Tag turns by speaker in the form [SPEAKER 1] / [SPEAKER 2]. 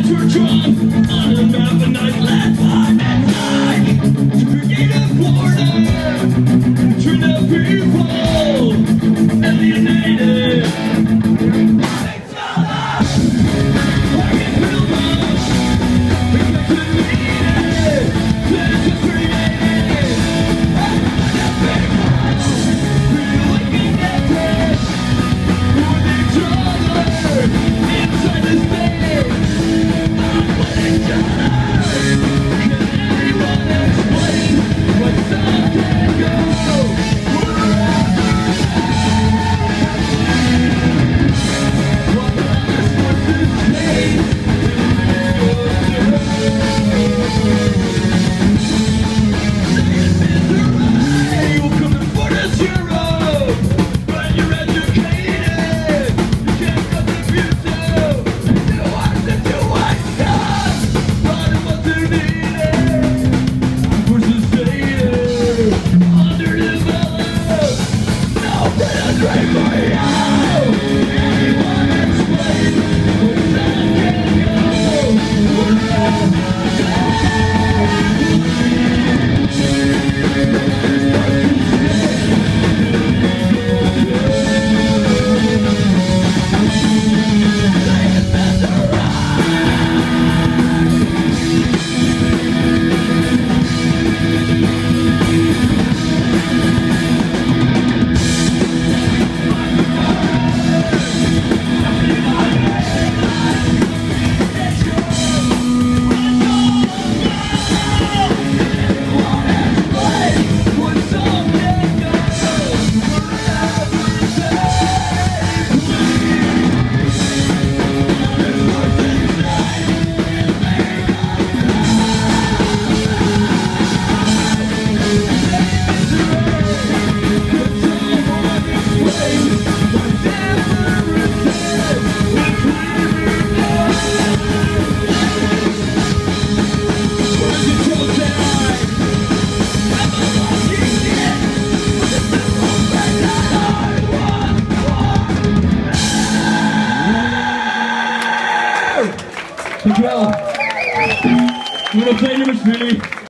[SPEAKER 1] were drawn on a map and I led by midnight to create a Florida, turn the people alienated. It's all up. I can feel love. We got to meet it. Let's just create it. The people feel like connected with each other inside this space. Each other. Can anyone explain what some can go? Thank you all. I'm gonna play number 3.